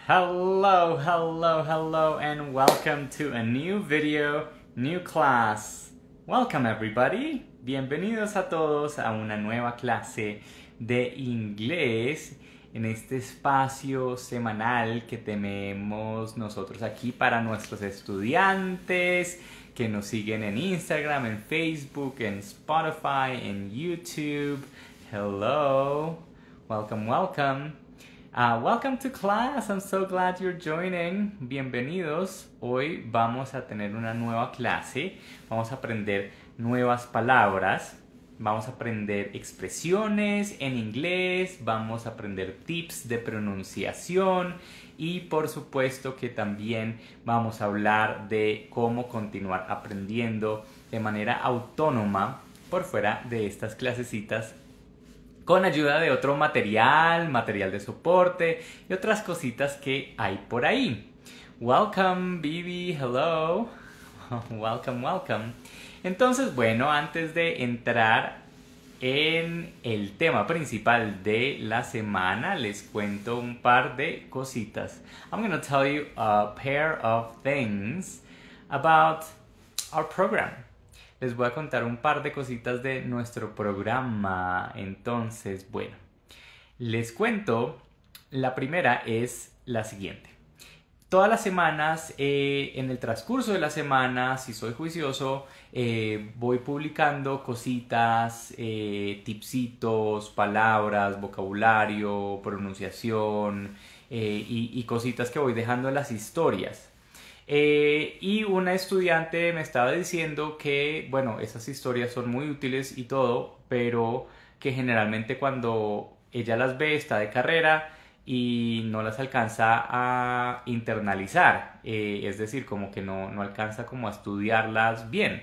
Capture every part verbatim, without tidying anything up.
Hello, hello, hello, and welcome to a new video, new class. Welcome everybody. Bienvenidos a todos a una nueva clase de inglés en este espacio semanal que tenemos nosotros aquí para nuestros estudiantes que nos siguen en Instagram, en Facebook, en Spotify, en YouTube. Hello. Welcome, welcome. Uh, welcome to class. I'm so glad you're joining. Bienvenidos. Hoy vamos a tener una nueva clase. Vamos a aprender nuevas palabras. Vamos a aprender expresiones en inglés. Vamos a aprender tips de pronunciación. Y por supuesto que también vamos a hablar de cómo continuar aprendiendo de manera autónoma por fuera de estas clasecitas, con ayuda de otro material, material de soporte y otras cositas que hay por ahí. Welcome, Bibi, hello. Welcome, welcome. Entonces, bueno, antes de entrar en el tema principal de la semana, les cuento un par de cositas. I'm going to tell you a pair of things about our program. Les voy a contar un par de cositas de nuestro programa. Entonces, bueno, les cuento. La primera es la siguiente. Todas las semanas, eh, en el transcurso de la semana, si soy juicioso, eh, voy publicando cositas, eh, tipsitos, palabras, vocabulario, pronunciación eh, y, y cositas que voy dejando en las historias. Eh, y una estudiante me estaba diciendo que, bueno, esas historias son muy útiles y todo, pero que generalmente cuando ella las ve está de carrera y no las alcanza a internalizar, eh, es decir, como que no, no alcanza como a estudiarlas bien.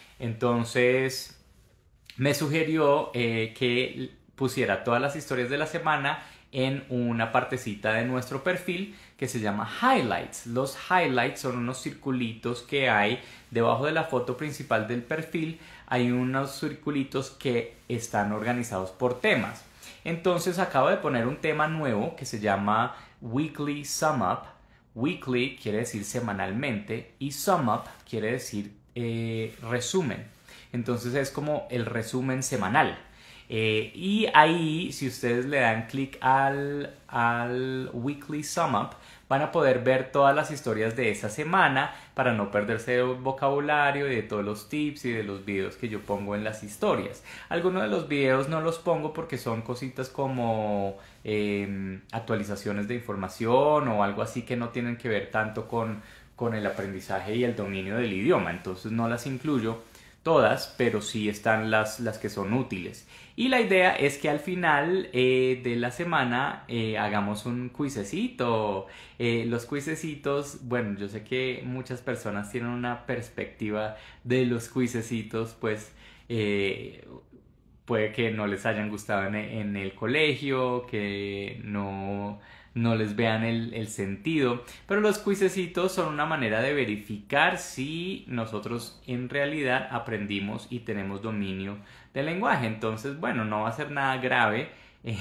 Entonces me sugirió eh, que pusiera todas las historias de la semana en una partecita de nuestro perfil que se llama Highlights. Los highlights son unos circulitos que hay debajo de la foto principal del perfil. Hay unos circulitos que están organizados por temas. Entonces acabo de poner un tema nuevo que se llama Weekly Sum Up. Weekly quiere decir semanalmente y Sum Up quiere decir eh, resumen. Entonces es como el resumen semanal. Eh, y ahí, si ustedes le dan clic al, al Weekly Sum Up, van a poder ver todas las historias de esa semana para no perderse el vocabulario y de todos los tips y de los videos que yo pongo en las historias. Algunos de los videos no los pongo porque son cositas como eh, actualizaciones de información o algo así que no tienen que ver tanto con, con el aprendizaje y el dominio del idioma. Entonces no las incluyo todas, pero sí están las, las que son útiles. Y la idea es que al final eh, de la semana eh, hagamos un cuisecito. Eh, los cuisecitos, bueno, yo sé que muchas personas tienen una perspectiva de los cuisecitos, pues eh, puede que no les hayan gustado en, en el colegio, que no, no les vean el, el sentido, pero los cuisecitos son una manera de verificar si nosotros en realidad aprendimos y tenemos dominio del lenguaje. Entonces, bueno, no va a ser nada grave eh,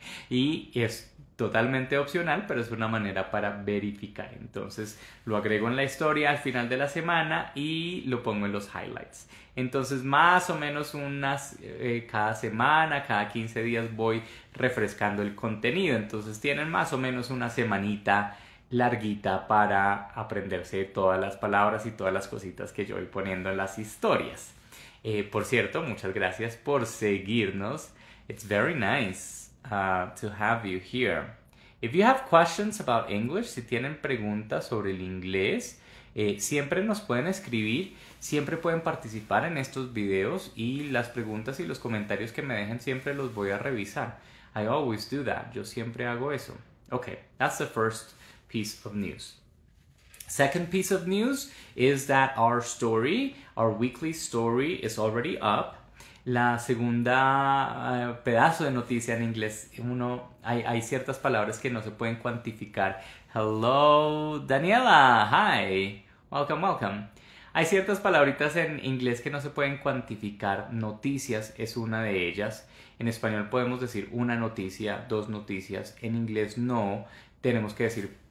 y es totalmente opcional, pero es una manera para verificar. Entonces lo agrego en la historia al final de la semana y lo pongo en los highlights. Entonces más o menos unas eh, cada semana, cada quince días voy refrescando el contenido. Entonces tienen más o menos una semanita larguita para aprenderse todas las palabras y todas las cositas que yo voy poniendo en las historias. Eh, por cierto, muchas gracias por seguirnos. It's very nice uh, to have you here. If you have questions about English, si tienen preguntas sobre el inglés, eh, siempre nos pueden escribir, siempre pueden participar en estos videos y las preguntas y los comentarios que me dejen siempre los voy a revisar. I always do that. Yo siempre hago eso. Okay, that's the first piece of news. Second piece of news is that our story, our weekly story, is already up. La segunda uh, pedazo de noticia en inglés, uno, hay, hay ciertas palabras que no se pueden cuantificar. Hello, Daniela, hi, welcome, welcome. Hay ciertas palabritas en inglés que no se pueden cuantificar. Noticias es una de ellas. En español podemos decir una noticia, dos noticias. En inglés no. Tenemos que decir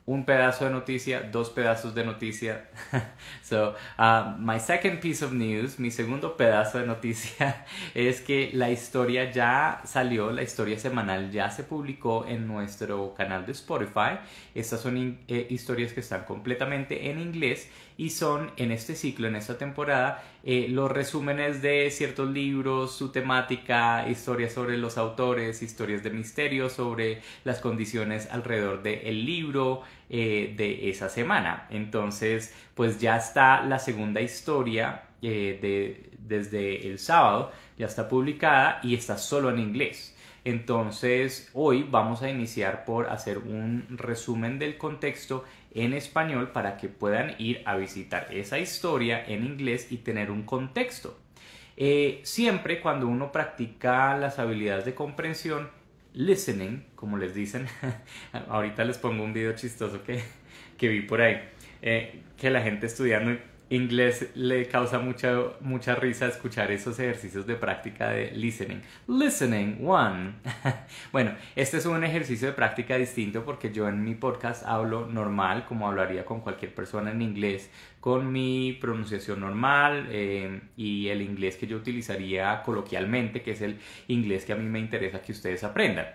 un pedazo de noticia, dos pedazos de noticia. So, uh, my second piece of news, mi segundo pedazo de noticia es que la historia ya salió, la historia semanal ya se publicó en nuestro canal de Spotify. Estas son in, eh, historias que están completamente en inglés y son en este ciclo, en esta temporada, eh, los resúmenes de ciertos libros, su temática, historias sobre los autores, historias de misterio sobre las condiciones alrededor del libro eh, de esa semana. Entonces, pues ya está la segunda historia eh, de, desde el sábado, ya está publicada y está solo en inglés. Entonces, hoy vamos a iniciar por hacer un resumen del contexto en español para que puedan ir a visitar esa historia en inglés y tener un contexto. Eh, siempre cuando uno practica las habilidades de comprensión, listening, como les dicen, ahorita les pongo un video chistoso que, que vi por ahí, eh, que la gente estudiando inglés le causa mucha, mucha risa escuchar esos ejercicios de práctica de listening. Listening one. Bueno, este es un ejercicio de práctica distinto porque yo en mi podcast hablo normal, como hablaría con cualquier persona en inglés, con mi pronunciación normal eh, y el inglés que yo utilizaría coloquialmente, que es el inglés que a mí me interesa que ustedes aprendan.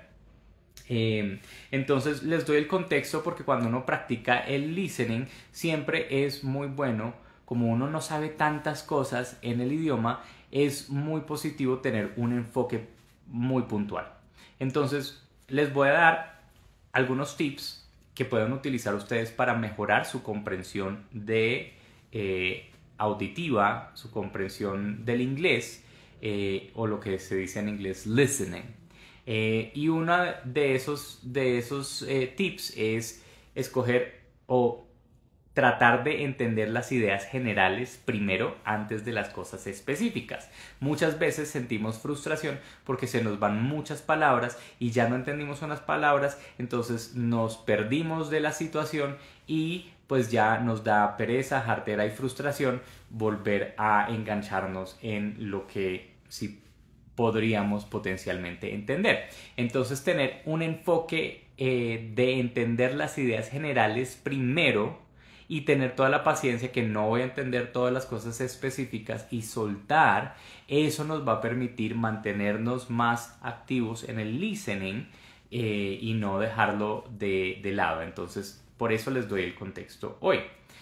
Eh, entonces les doy el contexto porque cuando uno practica el listening siempre es muy bueno. Como uno no sabe tantas cosas en el idioma, es muy positivo tener un enfoque muy puntual. Entonces, les voy a dar algunos tips que pueden utilizar ustedes para mejorar su comprensión de, eh, auditiva, su comprensión del inglés, eh, o lo que se dice en inglés listening. Eh, y uno de esos, de esos eh, tips es escoger o tratar de entender las ideas generales primero antes de las cosas específicas. Muchas veces sentimos frustración porque se nos van muchas palabras y ya no entendimos unas palabras, entonces nos perdimos de la situación y pues ya nos da pereza, jartera y frustración volver a engancharnos en lo que sí podríamos potencialmente entender. Entonces tener un enfoque eh, de entender las ideas generales primero y tener toda la paciencia que no voy a entender todas las cosas específicas y soltar, eso nos va a permitir mantenernos más activos en el listening eh, y no dejarlo de, de lado. Entonces, por eso les doy el contexto hoy.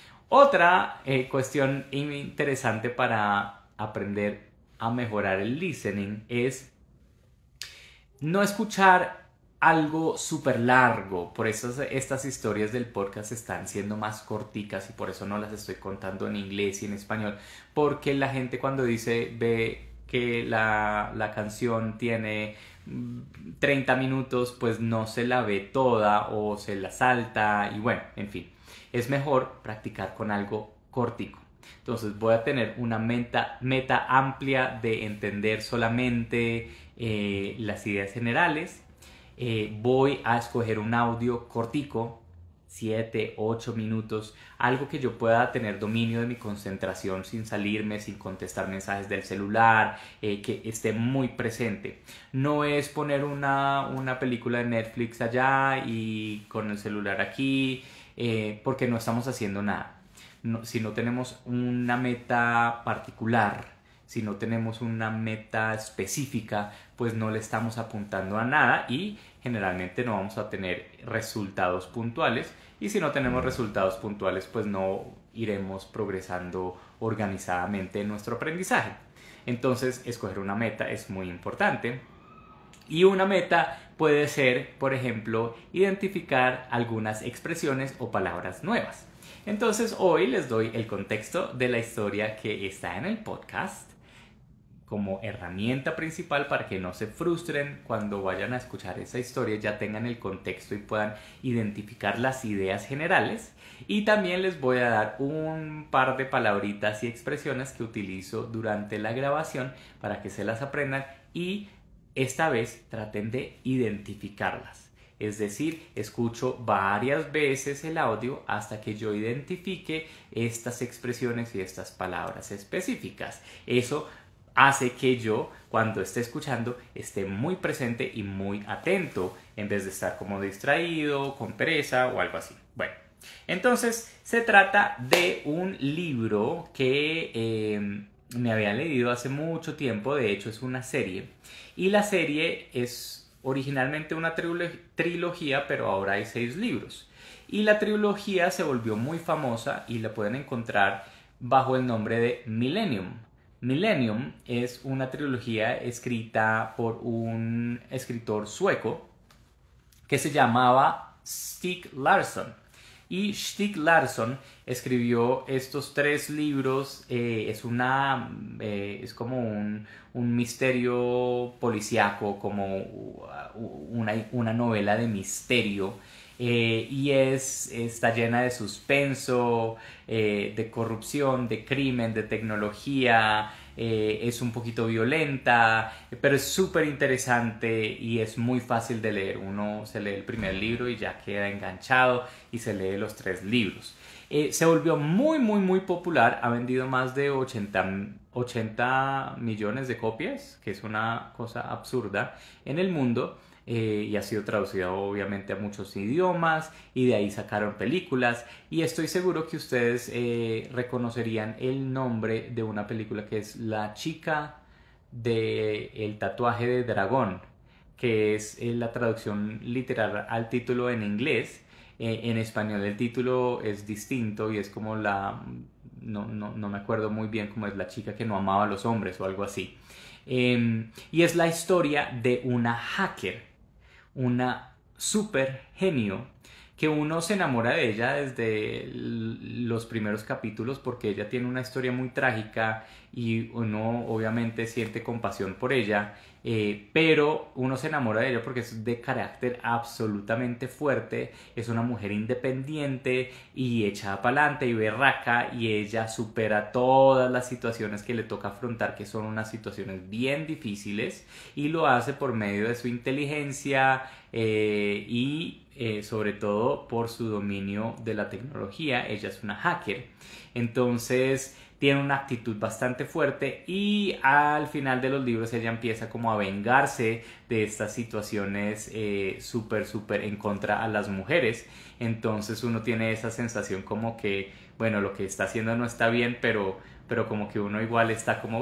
Otra eh, cuestión interesante para aprender a mejorar el listening es no escuchar algo súper largo. Por eso estas historias del podcast están siendo más corticas y por eso no las estoy contando en inglés y en español, porque la gente cuando dice ve que la, la canción tiene treinta minutos, pues no se la ve toda o se la salta y bueno, en fin, es mejor practicar con algo cortico. Entonces voy a tener una meta, meta amplia de entender solamente eh, las ideas generales. Eh, voy a escoger un audio cortico, siete, ocho minutos, algo que yo pueda tener dominio de mi concentración sin salirme, sin contestar mensajes del celular, eh, que esté muy presente. No es poner una, una película de Netflix allá y con el celular aquí, eh, porque no estamos haciendo nada. No, si no tenemos una meta particular, si no tenemos una meta específica, pues no le estamos apuntando a nada y generalmente no vamos a tener resultados puntuales. Y si no tenemos resultados puntuales, pues no iremos progresando organizadamente en nuestro aprendizaje. Entonces, escoger una meta es muy importante. Y una meta puede ser, por ejemplo, identificar algunas expresiones o palabras nuevas. Entonces, hoy les doy el contexto de la historia que está en el podcast como herramienta principal para que no se frustren cuando vayan a escuchar esa historia, ya tengan el contexto y puedan identificar las ideas generales. Y también les voy a dar un par de palabritas y expresiones que utilizo durante la grabación para que se las aprendan y esta vez traten de identificarlas. Es decir, escucho varias veces el audio hasta que yo identifique estas expresiones y estas palabras específicas. Eso hace que yo, cuando esté escuchando, esté muy presente y muy atento, en vez de estar como distraído, con pereza o algo así. Bueno, entonces se trata de un libro que eh, me había leído hace mucho tiempo. De hecho es una serie, y la serie es originalmente una trilogía, pero ahora hay seis libros, y la trilogía se volvió muy famosa y la pueden encontrar bajo el nombre de Millennium. Millennium es una trilogía escrita por un escritor sueco que se llamaba Stieg Larsson. Y Stieg Larsson escribió estos tres libros. Eh, es, una, eh, es como un, un misterio policíaco, como una, una novela de misterio. Eh, y es, está llena de suspenso, eh, de corrupción, de crimen, de tecnología. Eh, es un poquito violenta, pero es súper interesante y es muy fácil de leer. Uno se lee el primer libro y ya queda enganchado y se lee los tres libros. Eh, se volvió muy muy muy popular, ha vendido más de ochenta millones de copias, que es una cosa absurda en el mundo. Eh, y ha sido traducida obviamente a muchos idiomas, y de ahí sacaron películas, y estoy seguro que ustedes eh, reconocerían el nombre de una película que es La chica del tatuaje de dragón, que es eh, la traducción literal al título en inglés. Eh, en español el título es distinto y es como la... No, no, no me acuerdo muy bien cómo es, La chica que no amaba a los hombres o algo así. Eh, y es la historia de una hacker, una super genio, que uno se enamora de ella desde los primeros capítulos porque ella tiene una historia muy trágica y uno obviamente siente compasión por ella, eh, pero uno se enamora de ella porque es de carácter absolutamente fuerte, es una mujer independiente y echada para adelante y berraca, y ella supera todas las situaciones que le toca afrontar, que son unas situaciones bien difíciles, y lo hace por medio de su inteligencia eh, y eh, sobre todo por su dominio de la tecnología. Ella es una hacker, entonces tiene una actitud bastante fuerte, y al final de los libros ella empieza como a vengarse de estas situaciones eh, súper súper en contra a las mujeres. Entonces uno tiene esa sensación como que, bueno, lo que está haciendo no está bien, pero, pero como que uno igual está como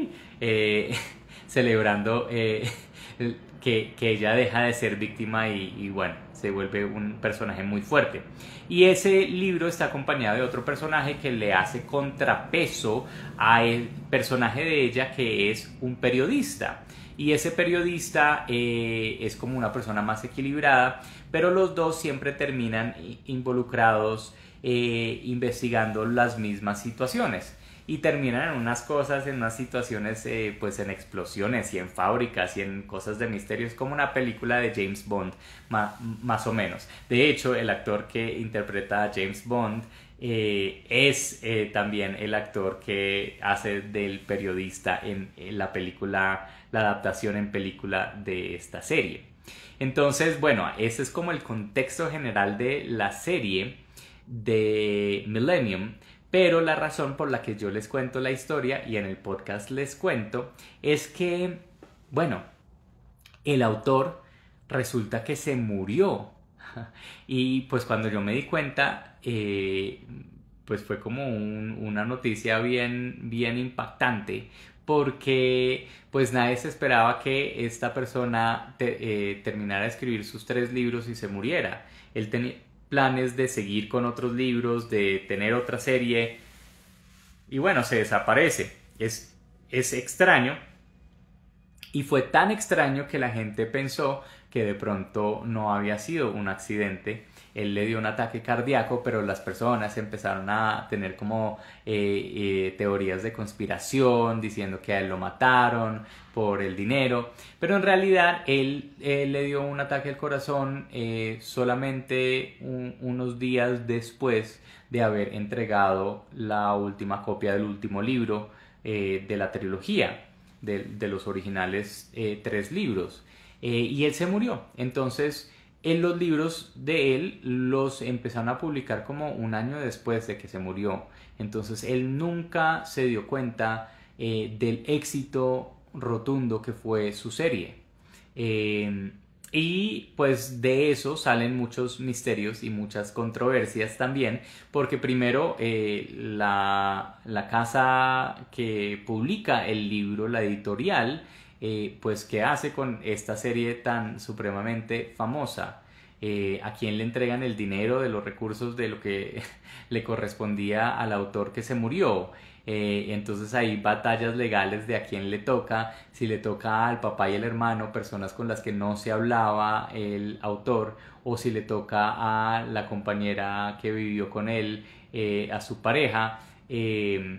eh, celebrando eh, que, que ella deja de ser víctima y, y bueno, se vuelve un personaje muy fuerte. Y ese libro está acompañado de otro personaje que le hace contrapeso al personaje de ella, que es un periodista. Y ese periodista eh, es como una persona más equilibrada, pero los dos siempre terminan involucrados eh, investigando las mismas situaciones. Y terminan en unas cosas, en unas situaciones, eh, pues en explosiones y en fábricas y en cosas de misterios, como una película de James Bond, ma, más o menos. De hecho, el actor que interpreta a James Bond eh, es eh, también el actor que hace del periodista en, en la película, la adaptación en película de esta serie. Entonces, bueno, ese es como el contexto general de la serie de Millennium. Pero la razón por la que yo les cuento la historia y en el podcast les cuento es que, bueno, el autor resulta que se murió. Y pues cuando yo me di cuenta, eh, pues fue como un, una noticia bien, bien impactante, porque pues nadie se esperaba que esta persona te, eh, terminara de escribir sus tres libros y se muriera. Él tenía planes de seguir con otros libros, de tener otra serie, y bueno, se desaparece. Es, es extraño, y fue tan extraño que la gente pensó que de pronto no había sido un accidente. Él le dio un ataque cardíaco, pero las personas empezaron a tener como eh, eh, teorías de conspiración, diciendo que a él lo mataron por el dinero, pero en realidad él, él le dio un ataque al corazón eh, solamente un, unos días después de haber entregado la última copia del último libro eh, de la trilogía, de, de los originales eh, tres libros, eh, y él se murió. Entonces en los libros de él los empezaron a publicar como un año después de que se murió. Entonces él nunca se dio cuenta eh, del éxito rotundo que fue su serie. Eh, y pues de eso salen muchos misterios y muchas controversias también, porque primero eh, la, la casa que publica el libro, la editorial, eh, pues ¿qué hace con esta serie tan supremamente famosa? Eh, ¿a quién le entregan el dinero de los recursos de lo que le correspondía al autor que se murió? Eh, entonces hay batallas legales de a quién le toca, si le toca al papá y el hermano, personas con las que no se hablaba el autor, o si le toca a la compañera que vivió con él, eh, a su pareja, eh,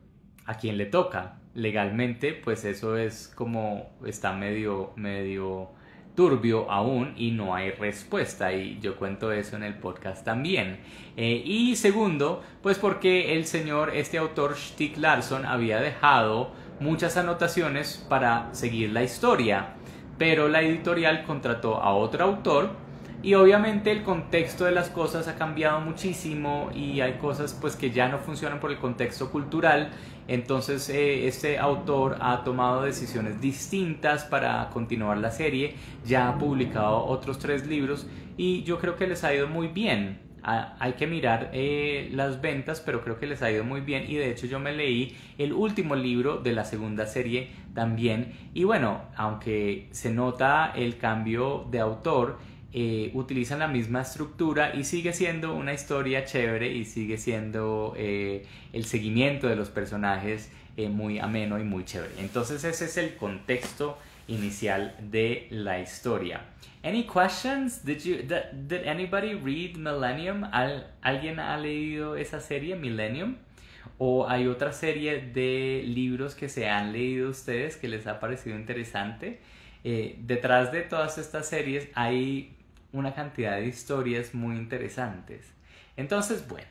a quién le toca. Legalmente, pues eso es como está medio, medio turbio aún y no hay respuesta, y yo cuento eso en el podcast también. Eh, y segundo, pues porque el señor, este autor Stieg Larsson, había dejado muchas anotaciones para seguir la historia, pero la editorial contrató a otro autor y obviamente el contexto de las cosas ha cambiado muchísimo y hay cosas pues que ya no funcionan por el contexto cultural. Entonces eh, este autor ha tomado decisiones distintas para continuar la serie, ya ha publicado otros tres libros y yo creo que les ha ido muy bien. Ah, hay que mirar eh, las ventas, pero creo que les ha ido muy bien y de hecho yo me leí el último libro de la segunda serie también y bueno, aunque se nota el cambio de autor, Eh, utilizan la misma estructura y sigue siendo una historia chévere y sigue siendo eh, el seguimiento de los personajes eh, muy ameno y muy chévere. Entonces ese es el contexto inicial de la historia. Any questions? Did you did, did anybody read Millennium? ¿Al, ¿Alguien ha leído esa serie Millennium? ¿O hay otra serie de libros que se han leído ustedes que les ha parecido interesante? Eh, detrás de todas estas series hay una cantidad de historias muy interesantes. Entonces, bueno,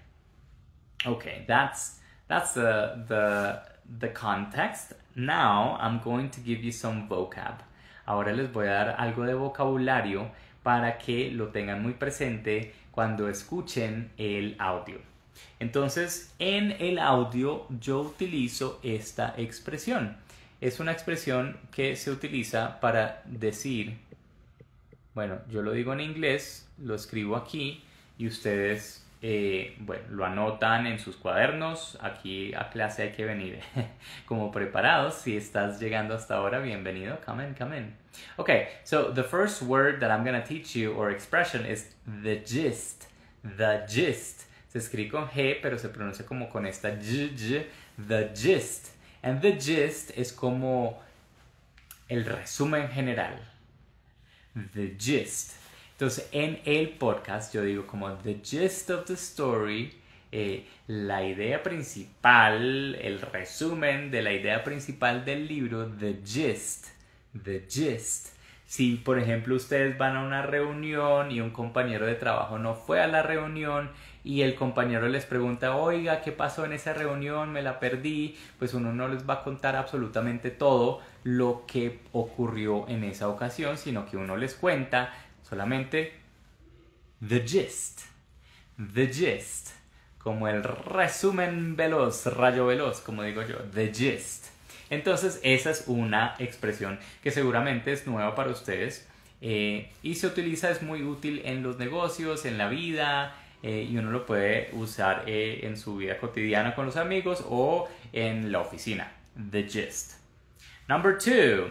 okay, that's that's the the the context. Now I'm going to give you some vocab. Ahora les voy a dar algo de vocabulario para que lo tengan muy presente cuando escuchen el audio. Entonces, en el audio yo utilizo esta expresión. Es una expresión que se utiliza para decir, bueno, yo lo digo en inglés, lo escribo aquí y ustedes, eh, bueno, lo anotan en sus cuadernos. Aquí a clase hay que venir como preparados. Si estás llegando hasta ahora, bienvenido. Come in, come in. Okay, so the first word that I'm going to teach you or expression is the gist. The gist. Se escribe con G, pero se pronuncia como con esta G, G, the gist. And the gist es como el resumen general. The gist. Entonces, en el podcast yo digo como the gist of the story, eh, la idea principal, el resumen de la idea principal del libro, the gist. The gist. Si, por ejemplo, ustedes van a una reunión y un compañero de trabajo no fue a la reunión y el compañero les pregunta, oiga, ¿qué pasó en esa reunión? Me la perdí. Pues uno no les va a contar absolutamente todo lo que ocurrió en esa ocasión, sino que uno les cuenta solamente the gist. The gist. Como el resumen veloz, rayo veloz, como digo yo, the gist. Entonces esa es una expresión que seguramente es nueva para ustedes eh, y se utiliza, es muy útil en los negocios, en la vida eh, y uno lo puede usar eh, en su vida cotidiana con los amigos o en la oficina. The gist. Number two.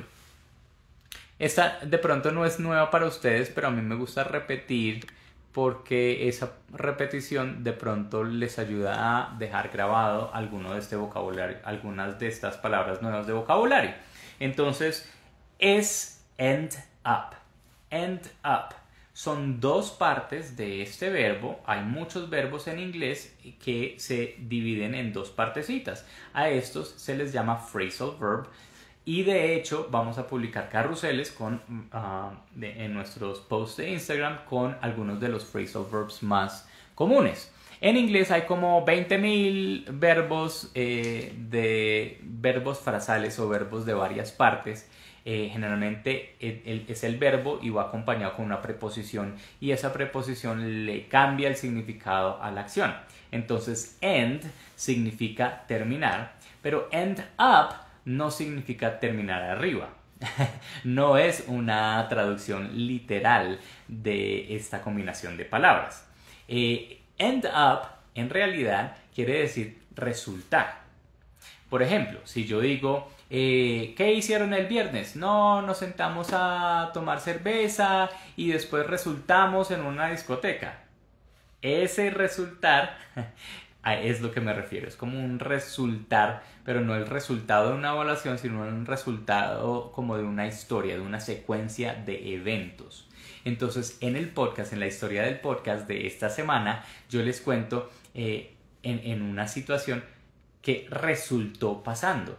Esta de pronto no es nueva para ustedes, pero a mí me gusta repetir porque esa repetición de pronto les ayuda a dejar grabado alguno de este vocabulario, algunas de estas palabras nuevas de vocabulario. Entonces, es end up. End up. Son dos partes de este verbo. Hay muchos verbos en inglés que se dividen en dos partecitas. A estos se les llama phrasal verb. Y de hecho vamos a publicar carruseles con, uh, de, en nuestros posts de Instagram con algunos de los phrasal verbs más comunes. En inglés hay como veinte mil verbos eh, de verbos frasales o verbos de varias partes. Eh, generalmente el, el, es el verbo y va acompañado con una preposición y esa preposición le cambia el significado a la acción. Entonces end significa terminar, pero end up no significa terminar arriba. No es una traducción literal de esta combinación de palabras. Eh, end up, en realidad, quiere decir resultar. Por ejemplo, si yo digo, eh, ¿qué hicieron el viernes? No, nos sentamos a tomar cerveza y después resultamos en una discoteca. Ese resultar es lo que me refiero, es como un resultar, pero no el resultado de una evaluación, sino un resultado como de una historia, de una secuencia de eventos. Entonces, en el podcast, en la historia del podcast de esta semana, yo les cuento eh, en, en una situación que resultó pasando.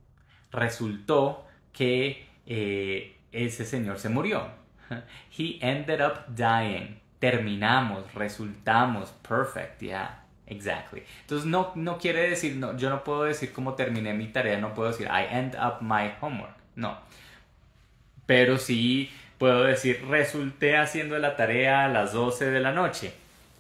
Resultó que eh, ese señor se murió. He ended up dying. Terminamos, resultamos, perfect, yeah, exactly. Entonces no, no quiere decir, no, yo no puedo decir cómo terminé mi tarea, no puedo decir I end up my homework, no. Pero sí puedo decir resulté haciendo la tarea a las doce de la noche.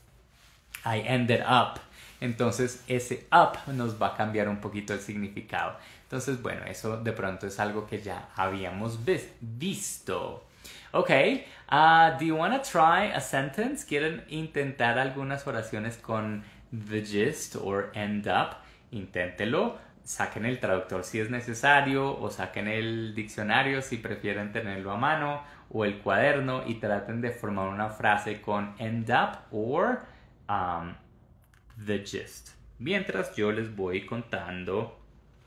I ended up. Entonces ese up nos va a cambiar un poquito el significado. Entonces, bueno, eso de pronto es algo que ya habíamos visto. Ok, uh, do you want to try a sentence? ¿Quieren intentar algunas oraciones con the gist or end up? Inténtelo. Saquen el traductor si es necesario o saquen el diccionario si prefieren tenerlo a mano o el cuaderno y traten de formar una frase con end up or um, the gist. Mientras yo les voy contando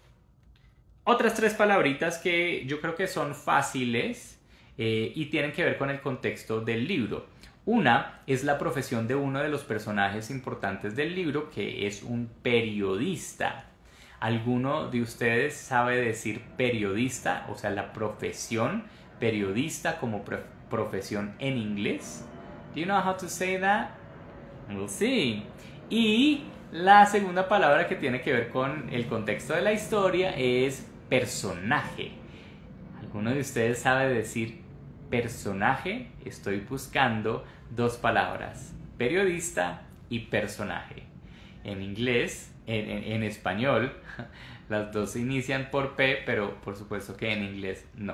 otras tres palabritas que yo creo que son fáciles eh, y tienen que ver con el contexto del libro. Una es la profesión de uno de los personajes importantes del libro, que es un periodista. ¿Alguno de ustedes sabe decir periodista? O sea, la profesión periodista como prof- profesión en inglés. Do you know how to say that? We'll see. Y la segunda palabra que tiene que ver con el contexto de la historia es personaje. ¿Alguno de ustedes sabe decir personaje? Estoy buscando dos palabras, periodista y personaje. En inglés, en, en, en español, las dos inician por P, pero por supuesto que en inglés no.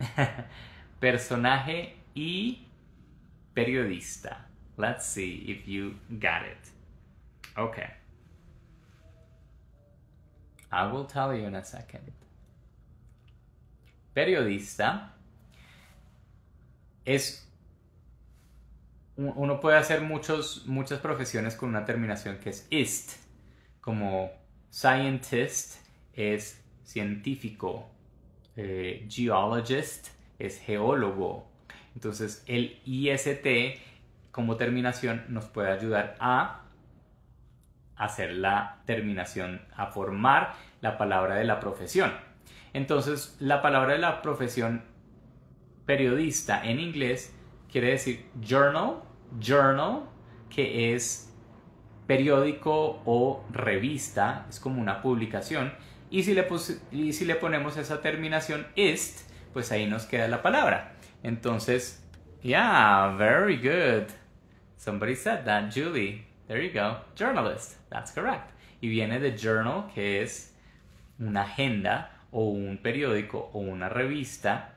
Personaje y periodista. Let's see if you got it. Okay. I will tell you in a second. Periodista es, uno puede hacer muchos, muchas profesiones con una terminación que es ist, como scientist es científico, eh, geologist es geólogo. Entonces el ist como terminación nos puede ayudar a hacer la terminación, a formar la palabra de la profesión. Entonces, la palabra de la profesión periodista en inglés quiere decir journal, journal, que es periódico o revista, es como una publicación. Y si le, y si le ponemos esa terminación ist, pues ahí nos queda la palabra. Entonces, yeah, very good. Somebody said that, Julie. There you go. Journalist. That's correct. Y viene de journal, que es una agenda o un periódico o una revista,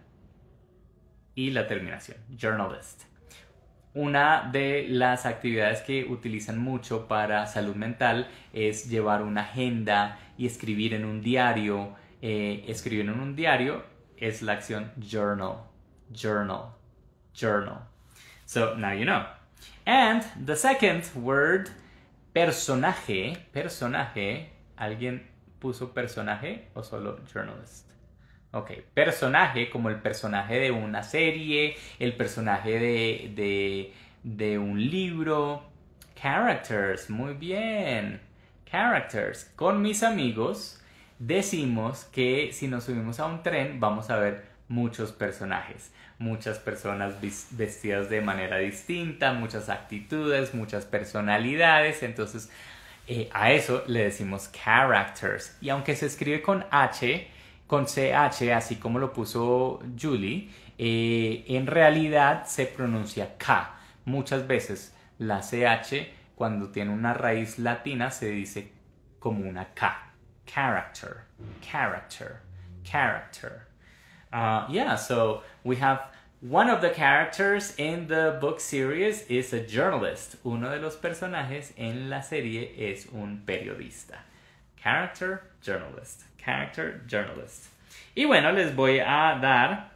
y la terminación, journalist. Una de las actividades que utilizan mucho para salud mental es llevar una agenda y escribir en un diario. Eh, escribir en un diario es la acción journal, journal, journal. So now you know. And the second word, personaje, personaje, ¿alguien puso personaje o solo journalist? Ok, personaje como el personaje de una serie, el personaje de, de, de un libro. Characters, muy bien. Characters. Con mis amigos decimos que si nos subimos a un tren vamos a ver muchos personajes. Muchas personas vestidas de manera distinta, muchas actitudes, muchas personalidades. Entonces eh, a eso le decimos characters. Y aunque se escribe con H, con C H, así como lo puso Julie, eh, en realidad se pronuncia K. Muchas veces la C H, cuando tiene una raíz latina, se dice como una K. Character, character, character. Uh, yeah, so we have one of the characters in the book series is a journalist. Uno de los personajes en la serie es un periodista. Character, journalist. Character, journalist. Y bueno, les voy a dar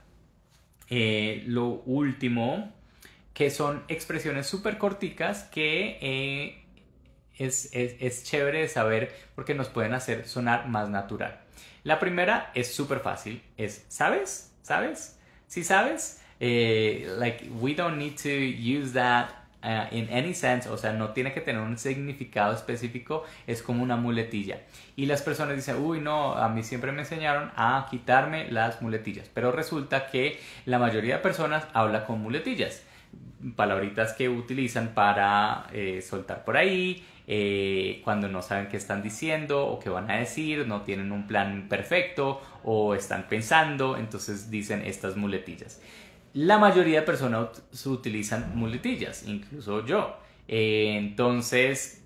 eh, lo último, que son expresiones súper corticas que eh, es, es, es chévere de saber porque nos pueden hacer sonar más natural. La primera es súper fácil, es ¿sabes? ¿Sabes? ¿Sí sabes? Eh, like, we don't need to use that uh, in any sense, o sea, no tiene que tener un significado específico, es como una muletilla. Y las personas dicen, uy, no, a mí siempre me enseñaron a quitarme las muletillas, pero resulta que la mayoría de personas habla con muletillas. Palabritas que utilizan para eh, soltar por ahí, eh, cuando no saben qué están diciendo o qué van a decir, no tienen un plan perfecto o están pensando, entonces dicen estas muletillas. La mayoría de personas utilizan muletillas, incluso yo. Eh, entonces,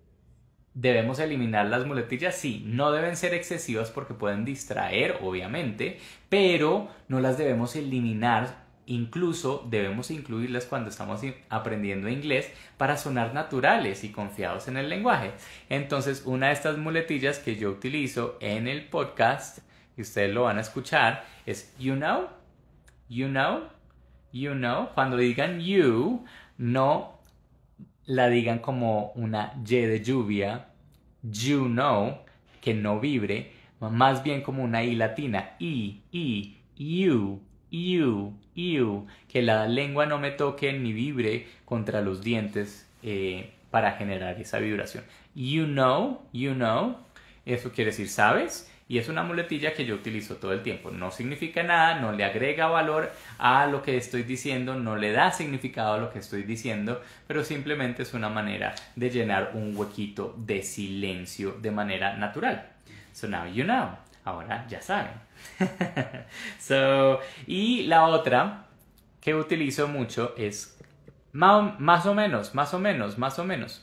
¿debemos eliminar las muletillas? Sí, no deben ser excesivas porque pueden distraer, obviamente, pero no las debemos eliminar. Incluso debemos incluirlas cuando estamos aprendiendo inglés para sonar naturales y confiados en el lenguaje. Entonces, una de estas muletillas que yo utilizo en el podcast, y ustedes lo van a escuchar, es you know, you know, you know. Cuando digan you, no la digan como una Y de lluvia, you know, que no vibre, más bien como una I latina, I, I, you, you, you, que la lengua no me toque ni vibre contra los dientes eh, para generar esa vibración. You know, you know, eso quiere decir sabes, y es una muletilla que yo utilizo todo el tiempo. No significa nada, no le agrega valor a lo que estoy diciendo, no le da significado a lo que estoy diciendo, pero simplemente es una manera de llenar un huequito de silencio de manera natural. So now you know. Ahora ya saben. So, y la otra que utilizo mucho es ma más o menos, más o menos, más o menos.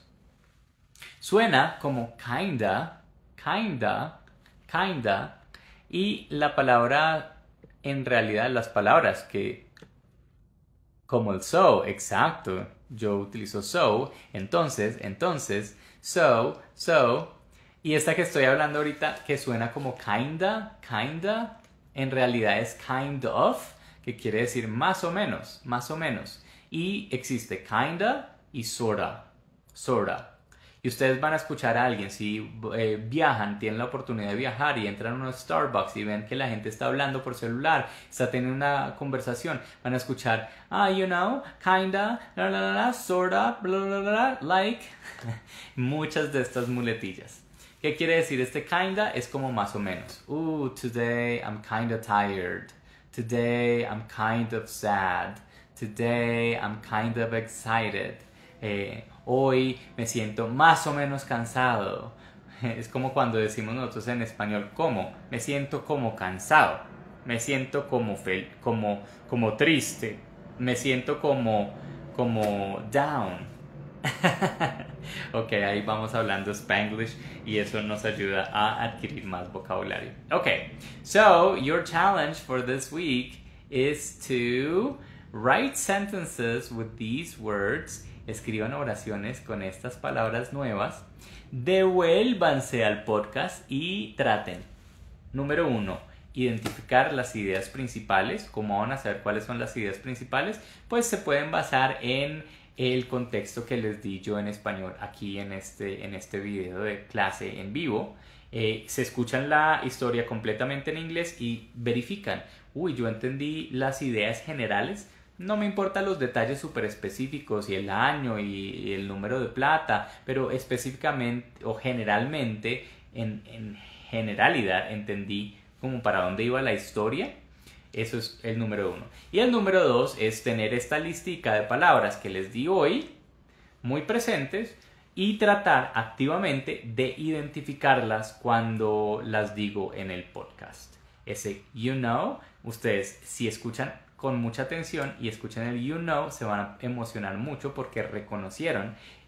Suena como kinda, kinda, kinda. Y la palabra, en realidad, las palabras que, como el so, exacto. Yo utilizo so, entonces, entonces, so, so. Y esta que estoy hablando ahorita, que suena como kinda, kinda, en realidad es kind of, que quiere decir más o menos, más o menos. Y existe kinda y sorta, sorta. Y ustedes van a escuchar a alguien, si eh, viajan, tienen la oportunidad de viajar y entran a unos Starbucks y ven que la gente está hablando por celular, está teniendo una conversación, van a escuchar, ah, you know, kinda, la, la, la, la, sorta, bla, bla, bla, bla, like, muchas de estas muletillas. ¿Qué quiere decir este kinda? Es como más o menos. Uh, today I'm kinda tired. Today I'm kind of sad. Today I'm kind of excited. Eh, hoy me siento más o menos cansado. Es como cuando decimos nosotros en español, ¿cómo? Me siento como cansado. Me siento como, fel como, como triste. Me siento como, como down. Ok, ahí vamos hablando Spanglish y eso nos ayuda a adquirir más vocabulario. Ok, so your challenge for this week is to write sentences with these words. Escriban oraciones con estas palabras nuevas. Devuélvanse al podcast y traten. Número uno, identificar las ideas principales. ¿Cómo van a saber cuáles son las ideas principales? Pues se pueden basar en el contexto que les di yo en español aquí en este, en este video de clase en vivo. Eh, se escuchan la historia completamente en inglés y verifican, uy, yo entendí las ideas generales, no me importan los detalles súper específicos y el año y, y el número de plata, pero específicamente o generalmente, en, en generalidad, entendí como para dónde iba la historia. Eso es el número uno. Y el número dos es tener esta listica de palabras que les di hoy, muy presentes, y tratar activamente de identificarlas cuando las digo en el podcast. Ese you know, ustedes si escuchan con mucha atención y escuchan el you know, se van a emocionar mucho porque reconocieron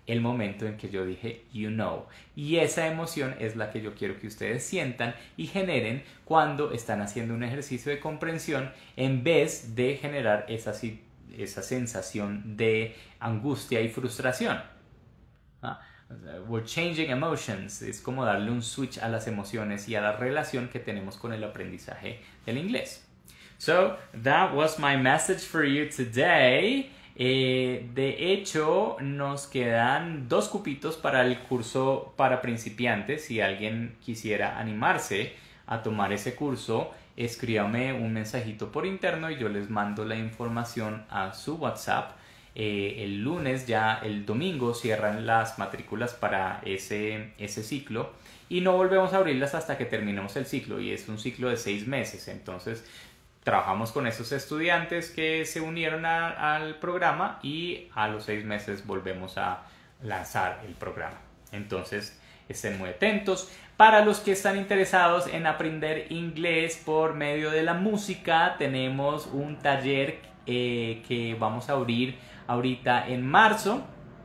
el momento en que yo dije you know. Y esa emoción es la que yo quiero que ustedes sientan y generen cuando están haciendo un ejercicio de comprensión, en vez de generar esa, esa sensación de angustia y frustración. ¿Ah? We're changing emotions. Es como darle un switch a las emociones y a la relación que tenemos con el aprendizaje del inglés. So, that was my message for you today. Eh, de hecho, nos quedan dos cupitos para el curso para principiantes. Si alguien quisiera animarse a tomar ese curso, escríbame un mensajito por interno y yo les mando la información a su WhatsApp. Eh, el lunes, ya el domingo, cierran las matrículas para ese, ese ciclo y no volvemos a abrirlas hasta que terminemos el ciclo, y es un ciclo de seis meses. Entonces trabajamos con esos estudiantes que se unieron a, al programa y a los seis meses volvemos a lanzar el programa. Entonces estén muy atentos. Para los que están interesados en aprender inglés por medio de la música, tenemos un taller eh, que vamos a abrir ahorita en marzo.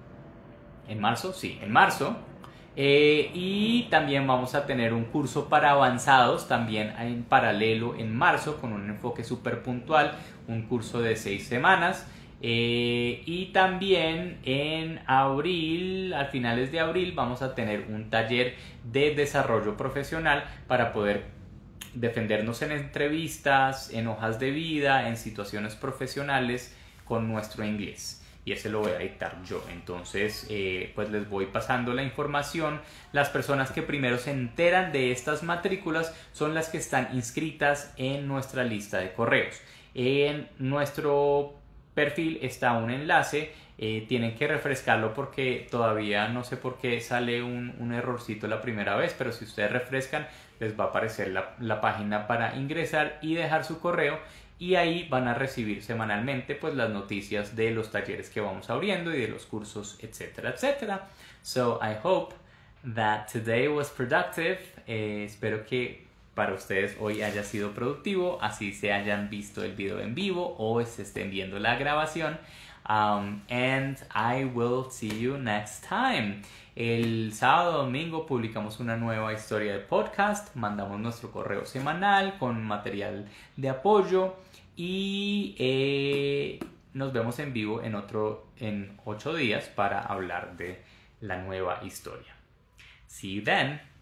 ¿En marzo? Sí, en marzo. Eh, y también vamos a tener un curso para avanzados también en paralelo en marzo, con un enfoque súper puntual, un curso de seis semanas. Eh, y también en abril, a finales de abril, vamos a tener un taller de desarrollo profesional para poder defendernos en entrevistas, en hojas de vida, en situaciones profesionales con nuestro inglés. Y ese lo voy a dictar yo. Entonces, eh, pues les voy pasando la información. Las personas que primero se enteran de estas matrículas son las que están inscritas en nuestra lista de correos. En nuestro perfil está un enlace. Eh, tienen que refrescarlo porque todavía no sé por qué sale un, un errorcito la primera vez, pero si ustedes refrescan les va a aparecer la, la página para ingresar y dejar su correo, y ahí van a recibir semanalmente pues las noticias de los talleres que vamos abriendo y de los cursos, etcétera, etcétera. So I hope that today was productive. Eh, espero que para ustedes hoy haya sido productivo, así se hayan visto el video en vivo o se estén viendo la grabación. Um, and I will see you next time. El sábado domingo publicamos una nueva historia de podcast, mandamos nuestro correo semanal con material de apoyo y eh, nos vemos en vivo en otro en ocho días para hablar de la nueva historia. See you then.